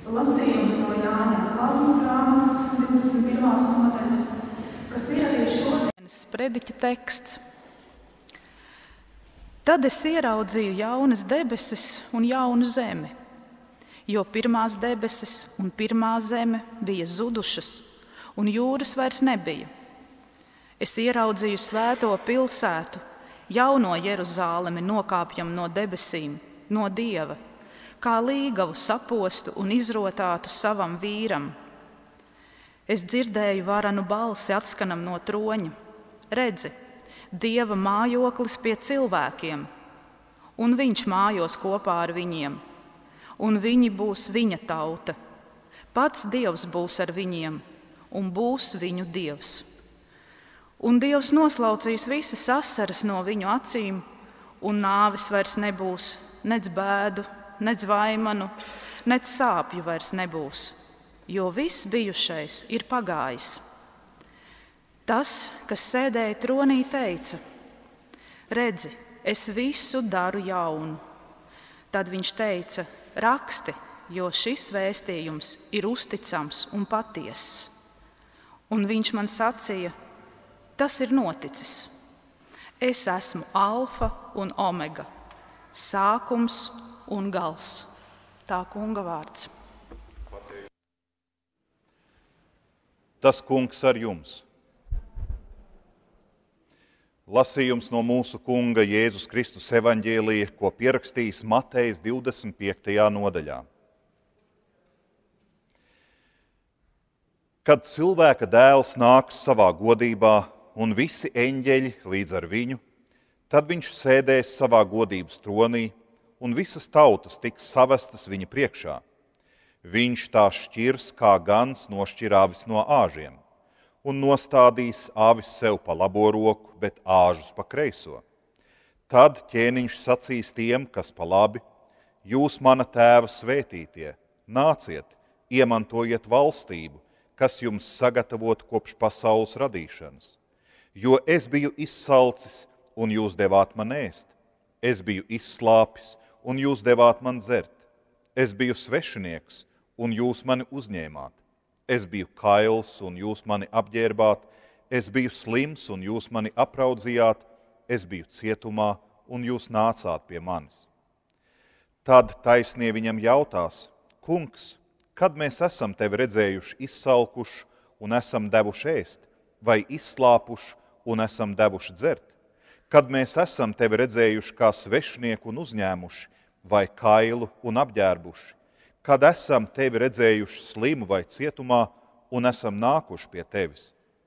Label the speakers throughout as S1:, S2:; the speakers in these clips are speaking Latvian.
S1: Lasījums no Jāņa Lazmas grāmatas 21. nodaļas, kas ir arī šodienas prediķa teksts. Tad es ieraudzīju jaunas debesis un jaunu zemi, jo pirmās debesis un pirmā zeme bija zudušas, un jūras vairs nebija. Es ieraudzīju svēto pilsētu, jauno Jeruzālemi nokāpjam no debesīm, no Dieva, kā līgavu sapostu un izrotātu savam vīram. Es dzirdēju varanu balsi atskanam no troņa. Redzi, Dieva mājoklis pie cilvēkiem, un viņš mājos kopā ar viņiem, un viņi būs viņa tauta. Pats Dievs būs ar viņiem, un būs viņu Dievs. Un Dievs noslaucīs visas asaras no viņu acīm, un nāves vairs nebūs, nec bēdu, nec vaimanu, nec sāpju vairs nebūs, jo viss bijušais ir pagājis. Tas, kas sēdēja tronī, teica: redzi, es visu daru jaunu. Tad viņš teica: raksti, jo šis vēstījums ir uzticams un patiess. Un viņš man sacīja: tas ir noticis. Es esmu alfa un omega, sākums un gals. Tā kunga vārds.
S2: Tas kungs ar jums. Lasījums no mūsu kunga Jēzus Kristus evaņģēlija, ko pierakstījis Matejs 25. nodaļā. Kad cilvēka dēls nāks savā godībā un visi eņģeļi līdz ar viņu, tad viņš sēdēs savā godības tronī, un visas tautas tiks savestas viņa priekšā. Viņš tās šķirs, kā gans nošķir avis no āžiem, un nostādīs avis sev pa labo roku, bet āžus pa kreiso. Tad ķēniņš sacīs tiem, kas pa labi: jūs mana tēva svētītie, nāciet, iemantojiet valstību, kas jums sagatavot kopš pasaules radīšanas. Jo es biju izsalcis, un jūs devāt man ēst. Es biju izslāpis, un jūs devāt man dzert. Es biju svešinieks, un jūs mani uzņēmāt. Es biju kails, un jūs mani apģērbāt. Es biju slims, un jūs mani apraudzījāt. Es biju cietumā, un jūs nācāt pie manis. Tad taisnie viņam jautās: kungs, kad mēs esam tevi redzējuši izsalkuši un esam devuši ēst, vai izslāpuši un esam devuši dzert? Kad mēs esam tevi redzējuši kā svešnieku un uzņēmuši, vai kailu un apģērbuši? Kad esam tevi redzējuši slimu vai cietumā un esam nākuši pie tevis?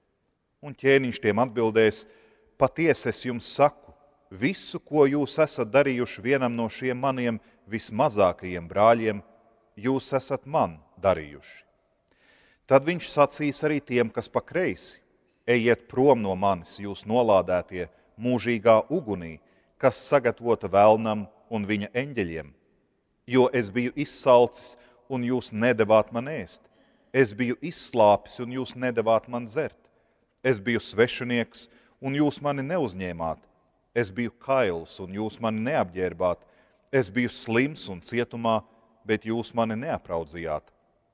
S2: Un ķēniņš tiem atbildēs: patiesi es jums saku, visu, ko jūs esat darījuši vienam no šiem maniem vismazākajiem brāļiem, jūs esat man darījuši. Tad viņš sacīs arī tiem, kas pa kreisi: ejiet prom no manis, jūs nolādētie, mūžīgā ugunī, kas sagatavota velnam un viņa eņģeļiem. Jo es biju izsalcis, un jūs nedevāt man ēst. Es biju izslāpis, un jūs nedevāt man dzert. Es biju svešinieks, un jūs mani neuzņēmāt. Es biju kails, un jūs mani neapģērbāt. Es biju slims un cietumā, bet jūs mani neapraudzījāt.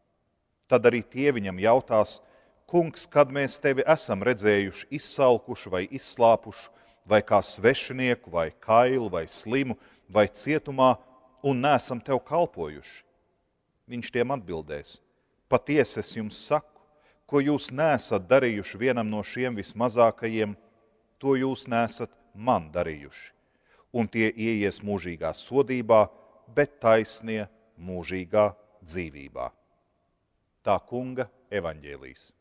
S2: Tad arī tie viņam jautās: kungs, kad mēs tevi esam redzējuši izsalkuši vai izslāpuši, vai kā svešinieku, vai kailu, vai slimu, vai cietumā, un neesam tev kalpojuši? Viņš tiem atbildēs: patiesi es jums saku, ko jūs neesat darījuši vienam no šiem vismazākajiem, to jūs neesat man darījuši. Un tie ieies mūžīgā sodībā, bet taisnie mūžīgā dzīvībā. Tā kunga evaņģēlijs.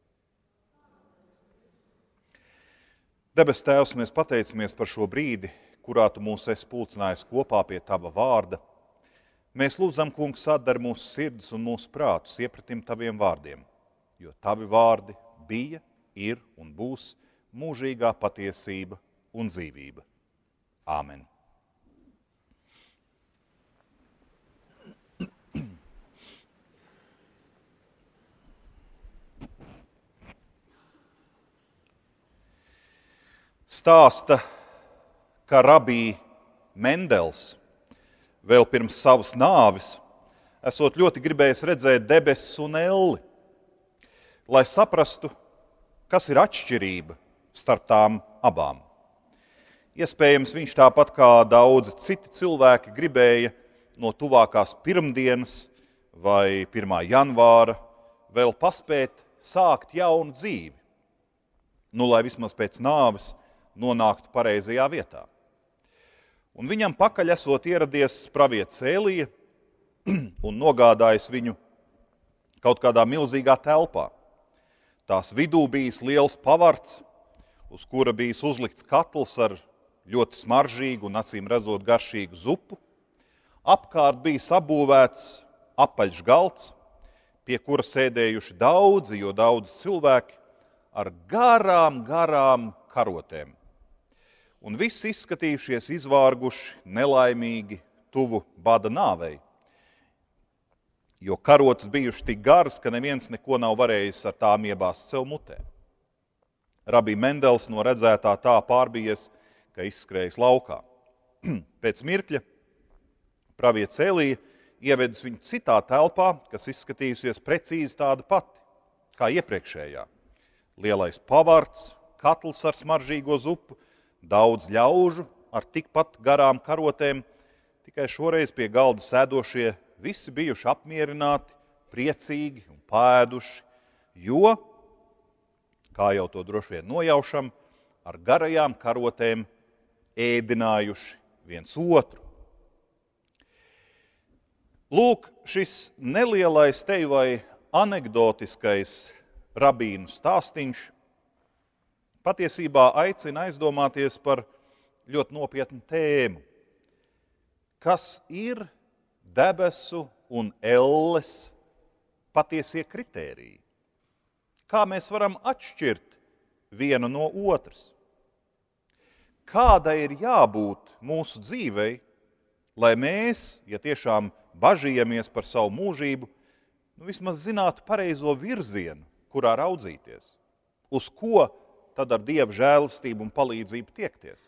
S2: Debes Tēvs, mēs pateicamies par šo brīdi, kurā tu mūs esi pulcinājis kopā pie tava vārda. Mēs lūdzam, kungs, atdari mūsu sirdis un mūsu prātus iepratim taviem vārdiem, jo tavi vārdi bija, ir un būs mūžīgā patiesība un dzīvība. Āmen. Stāsta, ka rabī Mendels vēl pirms savas nāves esot ļoti gribējis redzēt debesis un elli, lai saprastu, kas ir atšķirība starp tām abām. Iespējams, viņš tāpat kā daudzi citi cilvēki gribēja no tuvākās pirmdienas vai 1. janvāra vēl paspēt sākt jaunu dzīvi, lai vismaz pēc nāves nonāktu pareizajā vietā. Un viņam pakaļ esot ieradies pravietis Elija un nogādājis viņu kaut kādā milzīgā telpā. Tās vidū bijis liels pavarts, uz kura bijis uzlikts katls ar ļoti smaržīgu un acīm redzot garšīgu zupu. Apkārt bijis apbūvēts apaļš galds, pie kura sēdējuši daudzi cilvēki ar garām karotēm. Un visi izskatījušies izvārguši, nelaimīgi, tuvu bada nāvei, jo karotes bijuši tik garas, ka neviens neko nav varējis ar tām iebāzt sev mutē. Rabī Mendels no redzētā tā pārbijies, ka izskrējis laukā. Pēc mirkļa pravietis Elija ievedis viņu citā telpā, kas izskatījusies precīzi tāda pati, kā iepriekšējā. Lielais pavarts, katls ar smaržīgo zupu, daudz ļaužu ar tikpat garām karotēm, tikai šoreiz pie galda sēdošie visi bijuši apmierināti, priecīgi un pāēduši, jo, kā jau to droši vien nojaušam, ar garajām karotēm ēdinājuši viens otru. Lūk, šis nelielais teju vai anekdotiskais rabīnu stāstiņš patiesībā aicina aizdomāties par ļoti nopietnu tēmu. Kas ir debesu un elles patiesie kritēriji? Kā mēs varam atšķirt vienu no otras? Kāda ir jābūt mūsu dzīvei, lai mēs, ja tiešām bažījamies par savu mūžību, vismaz zinātu pareizo virzienu, kurā raudzīties, uz ko tad ar Dieva žēlastību un palīdzību tiekties.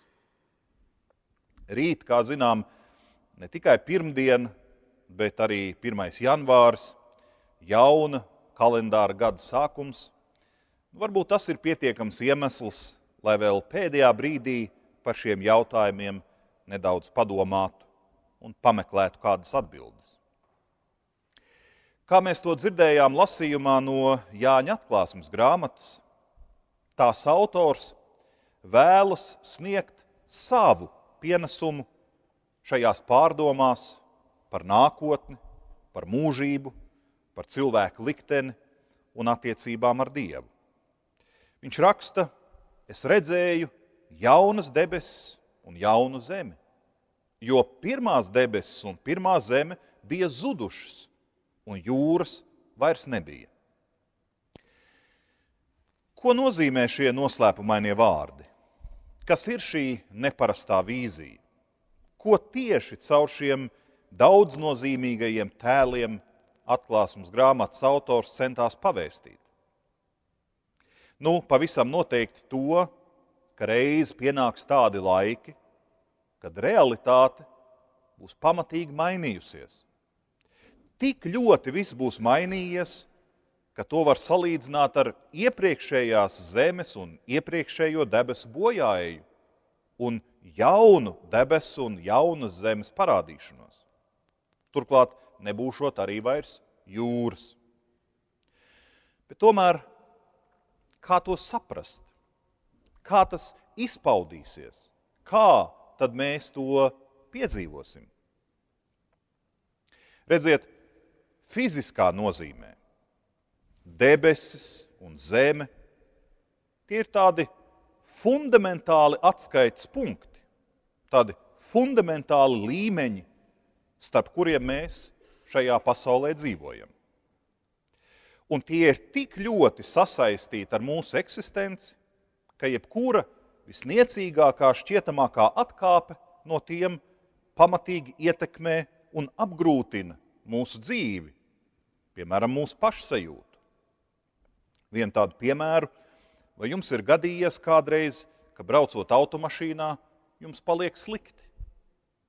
S2: Rīt, kā zinām, ne tikai pirmdiena, bet arī 1. janvārs, jauna kalendāra gada sākums. Varbūt tas ir pietiekams iemesls, lai vēl pēdējā brīdī par šiem jautājumiem nedaudz padomātu un pameklētu kādas atbildes. Kā mēs to dzirdējām lasījumā no Jāņa atklāsmes grāmatas, tās autors vēlas sniegt savu pienesumu šajās pārdomās par nākotni, par mūžību, par cilvēku likteni un attiecībām ar Dievu. Viņš raksta, es redzēju jaunas debesis un jaunu zemi, jo pirmās debesis un pirmā zeme bija zudušas un jūras vairs nebija. Ko nozīmē šie noslēpumainie vārdi? Kas ir šī neparastā vīzija? Ko tieši caur šiem daudznozīmīgajiem tēliem atklāsmes grāmatas autors centās pavēstīt? Pavisam noteikti to, ka reiz pienāks tādi laiki, kad realitāte būs pamatīgi mainījusies. Tik ļoti viss būs mainījies, ka to var salīdzināt ar iepriekšējās zemes un iepriekšējo debesu bojāēju un jaunu debesu un jaunas zemes parādīšanos. Turklāt nebūšot arī vairs jūras. Bet tomēr, kā to saprast? Kā tas izpaudīsies? Kā tad mēs to piedzīvosim? Redziet, fiziskā nozīmē debesis un zeme, tie ir tādi fundamentāli atskaites punkti, tādi fundamentāli līmeņi, starp kuriem mēs šajā pasaulē dzīvojam. Un tie ir tik ļoti sasaistīti ar mūsu eksistenci, ka jebkura visniecīgākā, šķietamākā atkāpe no tiem pamatīgi ietekmē un apgrūtina mūsu dzīvi, piemēram, mūsu pašsajūtu. Vienu tādu piemēru, vai jums ir gadījies kādreiz, ka braucot automašīnā, jums paliek slikti?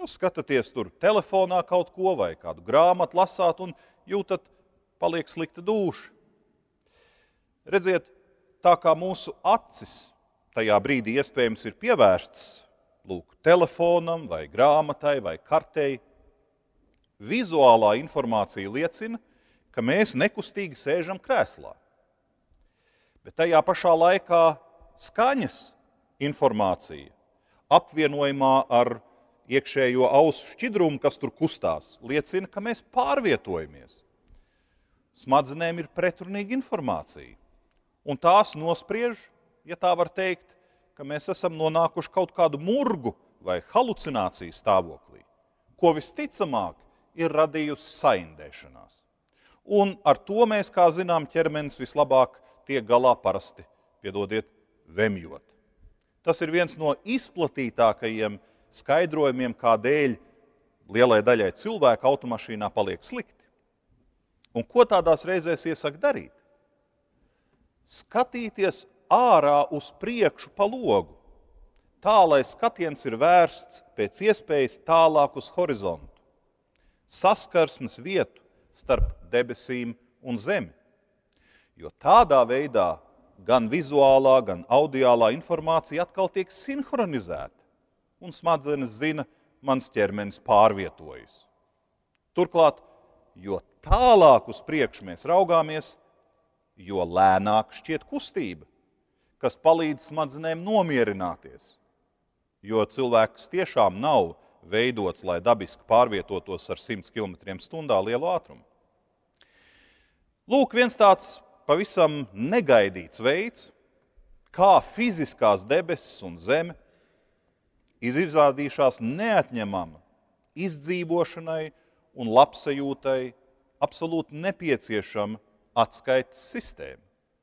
S2: skatāties tur telefonā kaut ko vai kādu grāmatu lasāt un jūtat, paliek slikta dūša. Redziet, tā kā mūsu acis tajā brīdī iespējams ir pievērstas telefonam vai grāmatai vai kartei, vizuālā informācija liecina, ka mēs nekustīgi sēžam krēslā. Bet tajā pašā laikā skaņas informācija apvienojumā ar iekšējo ausu šķidrumu, kas tur kustās, liecina, ka mēs pārvietojamies. Smadzenēm ir pretrunīga informācija, un tās nospriež, ja tā var teikt, ka mēs esam nonākuši kaut kādu murgu vai halucināciju stāvoklī, ko visticamāk ir radījusi saindēšanās. Un ar to mēs, kā zinām, ķermenis vislabāk tiek galā parasti, piedodiet, vemjot. Tas ir viens no izplatītākajiem skaidrojumiem, kādēļ lielai daļai cilvēku automašīnā paliek slikti. Un ko tādās reizēs iesaka darīt? Skatīties ārā uz priekšu pa logu, tā, lai skatiens ir vērsts pēc iespējas tālāk uz horizontu, saskarsmes vietu starp debesīm un zemi. Jo tādā veidā gan vizuālā, gan audiālā informācija atkal tiek sinhronizēta, un smadzenes zina, mans ķermenis pārvietojas. Turklāt, jo tālāk uz priekšu mēs raugāmies, jo lēnāk šķiet kustība, kas palīdz smadzenēm nomierināties, jo cilvēks tiešām nav veidots, lai dabiski pārvietotos ar 100 km/h lielu ātrumu. Lūk, viens tāds pavisam negaidīts veids, kā fiziskās debesis un zeme ir izrādījušās neatņemama izdzīvošanai un labsajūtai absolūti nepieciešama atskaites sistēma.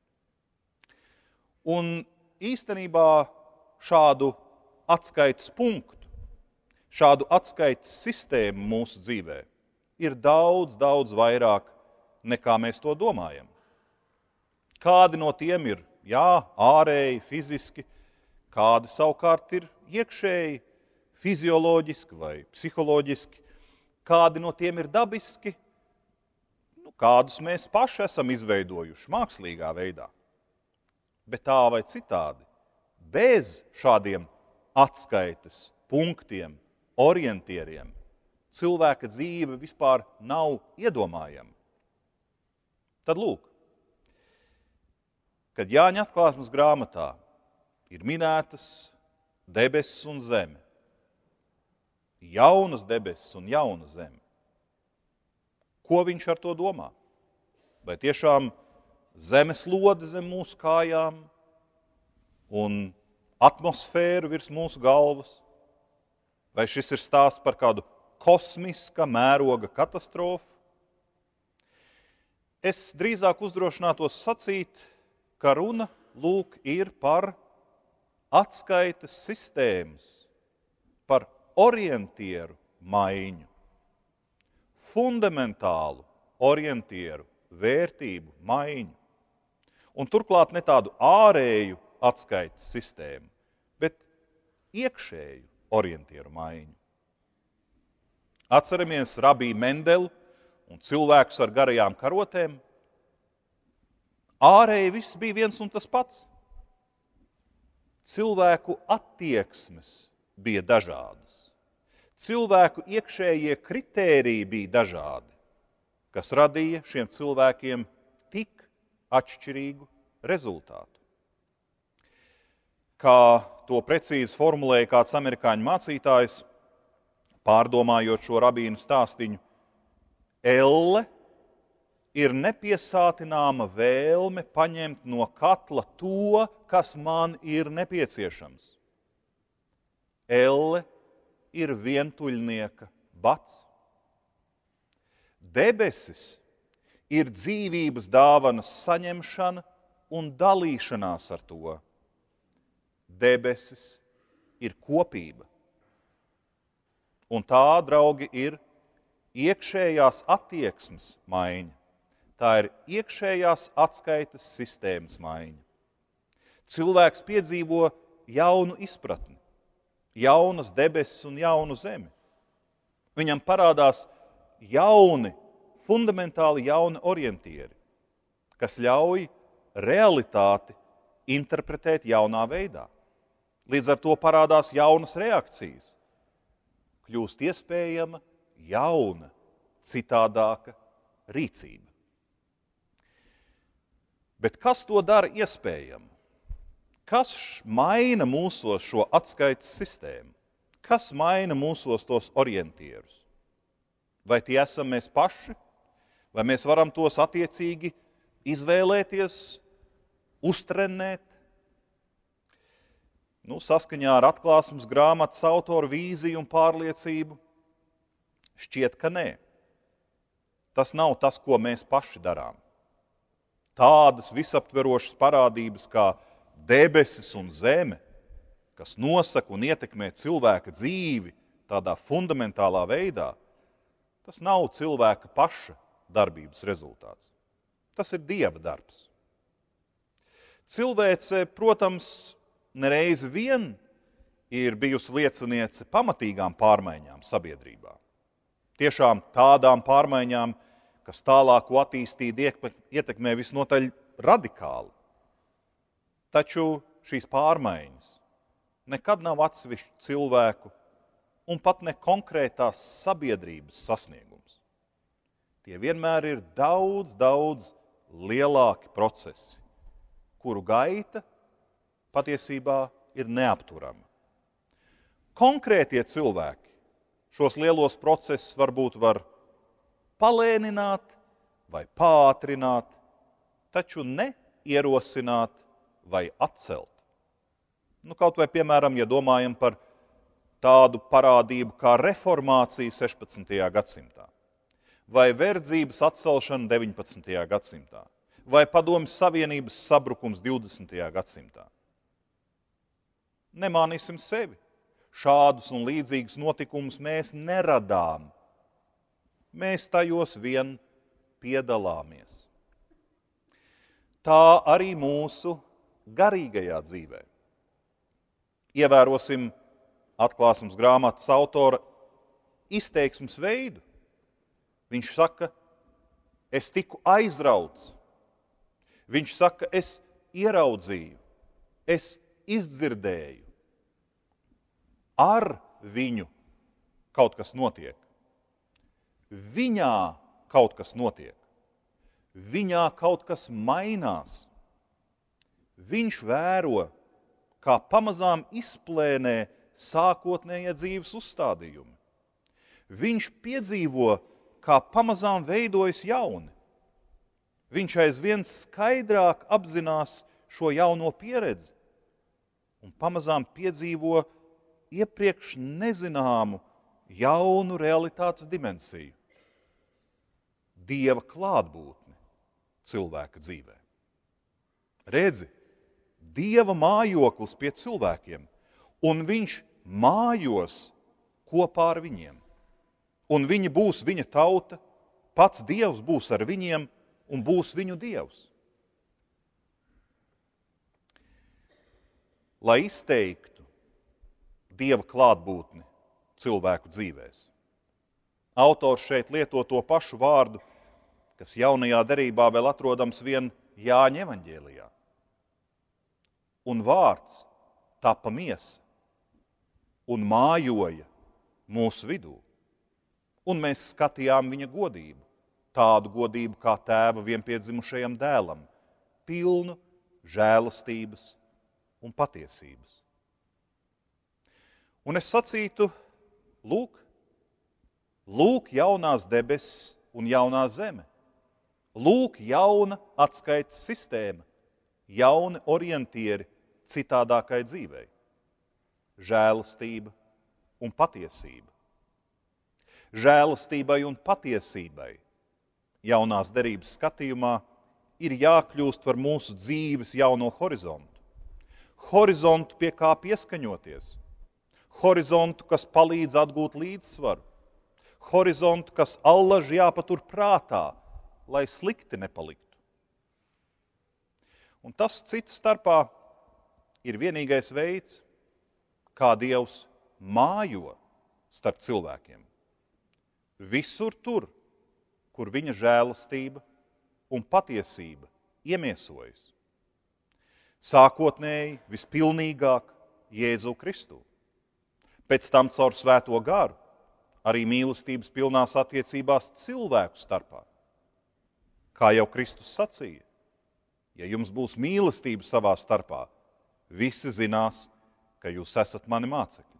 S2: Un īstenībā šādu atskaites punktu, šādu atskaites sistēmu mūsu dzīvē ir daudz, daudz vairāk, nekā mēs to domājam. Kādi no tiem ir, ārēji, fiziski, kādi savukārt ir iekšēji, fizioloģiski vai psiholoģiski, kādi no tiem ir dabiski, kādus mēs paši esam izveidojuši mākslīgā veidā. Bet tā vai citādi, bez šādiem atskaites punktiem, orientieriem, cilvēka dzīve vispār nav iedomājama. Tad lūk, kad Jāņa atklāsmes grāmatā ir minētas debesis un zeme, jaunas debesis un jauna zeme, ko viņš ar to domā? Vai tiešām zemeslode zem mūsu kājām un atmosfēru virs mūsu galvas? Vai šis ir stāsts par kādu kosmiska mēroga katastrofu? Es drīzāk uzdrošinātos sacīt, ka runa lūk ir par atskaites sistēmas, par orientieru maiņu, fundamentālu orientieru vērtību maiņu. Un turklāt ne tādu ārēju atskaites sistēmu, bet iekšēju orientieru maiņu. Atceramies Rabiju Mendelu un cilvēkus ar garajām karotēm. Ārēji viss bija viens un tas pats. Cilvēku attieksmes bija dažādas. Cilvēku iekšējie kritēriji bija dažādi, kas radīja šiem cilvēkiem tik atšķirīgu rezultātu. Kā to precīzi formulēja kāds amerikāņu mācītājs, pārdomājot šo rabīnu stāstiņu, elle ir nepiesātināma vēlme paņemt no katla to, kas man ir nepieciešams. Elle ir vientuļnieka bats. Debesis ir dzīvības dāvanas saņemšana un dalīšanās ar to. Debesis ir kopība. Un tā, draugi, ir iekšējās attieksmes maiņa. Tā ir iekšējās atskaites sistēmas maiņa. Cilvēks piedzīvo jaunu izpratni, jaunas debesis un jaunu zemi. Viņam parādās jauni, fundamentāli jauni orientieri, kas ļauj realitāti interpretēt jaunā veidā. Līdz ar to parādās jaunas reakcijas. Kļūst iespējama jauna, citādāka rīcība. Bet kas to dara iespējamu? Kas maina mūsos šo atskaites sistēmu? Kas maina mūsos tos orientierus? Vai tie esam mēs paši? Vai mēs varam tos attiecīgi izvēlēties, uztrenēt? Saskaņā ar Atklāsmes grāmatas autoru vīziju un pārliecību šķiet, ka nē. Tas nav tas, ko mēs paši darām. Tādas visaptverošas parādības kā debesis un zeme, kas nosaka un ietekmē cilvēka dzīvi tādā fundamentālā veidā, tas nav cilvēka paša darbības rezultāts. Tas ir Dieva darbs. Cilvēce, protams, nereizi vien ir bijusi lieciniece pamatīgām pārmaiņām sabiedrībā. Tiešām tādām pārmaiņām, kas tālāku attīstību ietekmē visnotaļ radikāli. Taču šīs pārmaiņas nekad nav atsevišķu cilvēku un pat ne konkrētās sabiedrības sasniegums. Tie vienmēr ir daudz, daudz lielāki procesi, kuru gaita patiesībā ir neapturama. Konkrētie cilvēki šos lielos procesus varbūt var palēnināt vai pātrināt, taču ne ierosināt vai atcelt. Kaut vai, piemēram, ja domājam par tādu parādību kā reformācija 16. gadsimtā, vai verdzības atcelšana 19. gadsimtā, vai Padomju Savienības sabrukums 20. gadsimtā. Nemānīsim sevi. Šādus un līdzīgus notikumus mēs neradām. Mēs tajos vien piedalāmies. Tā arī mūsu garīgajā dzīvē. Ievērosim Atklāsmes grāmatas autora izteiksmes veidu. Viņš saka, es tiku aizrauts. Viņš saka, es ieraudzīju, es izdzirdēju. Ar viņu kaut kas notiek. Viņā kaut kas notiek. Viņā kaut kas mainās. Viņš vēro, kā pamazām izplēnē sākotnējie dzīves uzstādījumi. Viņš piedzīvo, kā pamazām veidojas jauni. Viņš aizvien skaidrāk apzinās šo jauno pieredzi un pamazām piedzīvo iepriekš nezināmu jaunu realitātes dimensiju. Dieva klātbūtni cilvēka dzīvē. Redzi, Dieva mājoklis pie cilvēkiem, un viņš mājos kopā ar viņiem. Un viņi būs viņa tauta, pats Dievs būs ar viņiem un būs viņu Dievs. Lai izteiktu Dieva klātbūtni cilvēku dzīvēs. Autors šeit lieto to pašu vārdu, kas jaunajā derībā vēl atrodams vien Jāņa evaņģēlijā. Un vārds tapa miesa un mājoja mūsu vidū. Un mēs skatījām viņa godību, tādu godību kā tēva vienpiedzimušajam dēlam, pilnu žēlastības un patiesības. Un es sacītu, lūk jaunās debesis un jaunā zeme. Lūk jauna atskaites sistēma, jauni orientieri citādākai dzīvei. Žēlastība un patiesība. Žēlastībai un patiesībai jaunās derības skatījumā ir jākļūst par mūsu dzīves jauno horizontu. Horizontu, pie kā pieskaņoties. Horizontu, kas palīdz atgūt līdzsvaru. Horizontu, kas allaž jāpatur prātā, lai slikti nepaliktu. Un tas cita starpā ir vienīgais veids, kā Dievs mājo starp cilvēkiem. visur tur, kur viņa žēlastība un patiesība iemiesojas. Sākotnēji vispilnīgāk Jēzu Kristu. Pēc tam caur Svēto garu arī mīlestības pilnās attiecībās cilvēku starpā. Kā jau Kristus sacīja, ja jums būs mīlestība savā starpā, visi zinās, ka jūs esat mani mācekļi.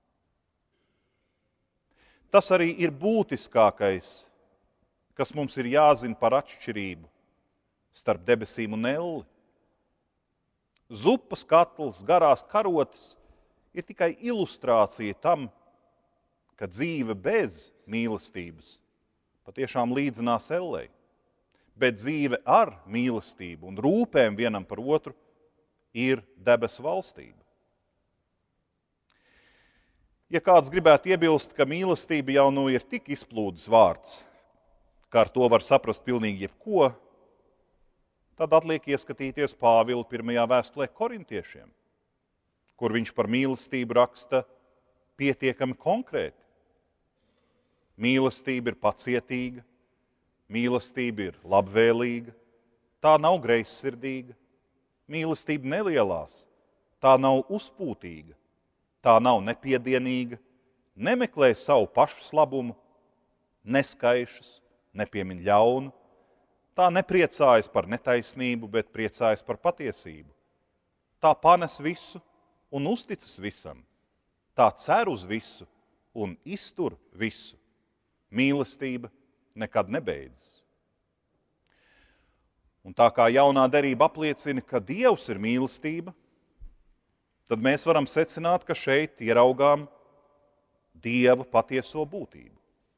S2: Tas arī ir būtiskākais, kas mums ir jāzina par atšķirību starp debesīm un elli. Zupas katls, garās karotes ir tikai ilustrācija tam, ka dzīve bez mīlestības patiešām līdzinās ellei, bet dzīve ar mīlestību un rūpēm vienam par otru ir debesu valstība. Ja kāds gribētu iebilst, ka mīlestība jau nu ir tik izplūdes vārds, kā ar to var saprast pilnīgi jebko, tad atliek ieskatīties Pāvila 1. vēstulē korintiešiem, kur viņš par mīlestību raksta pietiekami konkrēti. Mīlestība ir pacietīga, mīlestība ir labvēlīga, tā nav greizsirdīga, mīlestība nelielās, tā nav uzpūtīga, tā nav nepiedienīga, nemeklē savu pašu labumu, neskaišas, nepiemin ļaunu, tā nepriecājas par netaisnību, bet priecājas par patiesību. Tā panes visu un uzticas visam, tā cer uz visu un iztur visu. Mīlestība nekad nebeidzas. Un tā kā jaunā derība apliecina, ka Dievs ir mīlestība, tad mēs varam secināt, ka šeit ieraugām Dieva patieso būtību.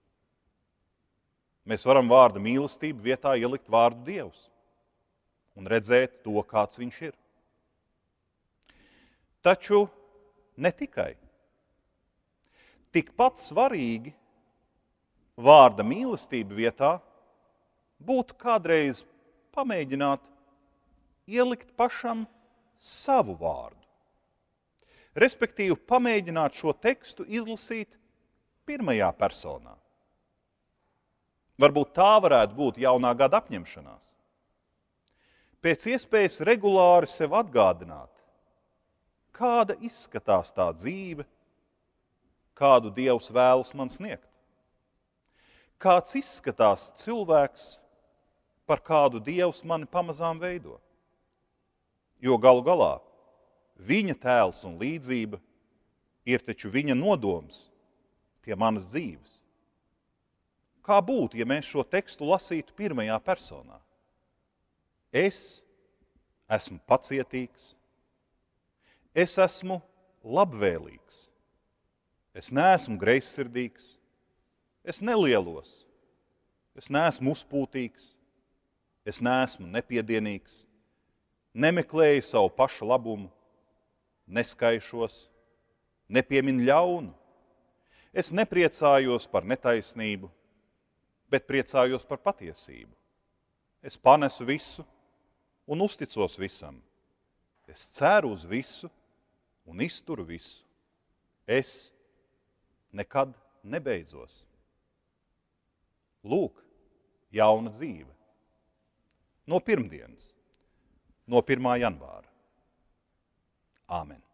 S2: Mēs varam vārdu mīlestību vietā ielikt vārdu Dievs un redzēt to, kāds viņš ir. Taču ne tikai. Tikpat svarīgi vārda mīlestība vietā būtu kādreiz pamēģināt ielikt pašam savu vārdu. Respektīvi, pamēģināt šo tekstu izlasīt pirmajā personā. Varbūt tā varētu būt jaunā gada apņemšanās. Pēc iespējas regulāri sev atgādināt, kāda izskatās tā dzīve, kādu Dievs vēlas man sniegt. Kāds izskatās cilvēks, par kādu Dievs mani pamazām veido. Jo galu galā viņa tēls un līdzība ir taču viņa nodoms pie manas dzīves. Kā būtu, ja mēs šo tekstu lasītu pirmajā personā? Es esmu pacietīgs, es esmu labvēlīgs, es neesmu greizsirdīgs, es nelielos, es neesmu uzpūtīgs, es neesmu nepiedienīgs, nemeklēju savu pašu labumu, neskaišos, nepiemin ļaunu, es nepriecājos par netaisnību, bet priecājos par patiesību. Es panesu visu un uzticos visam. Es ceru uz visu un izturu visu. Es nekad nebeidzos. Lūk, jauna dzīve. No pirmdienas, no 1. janvāra. Āmen.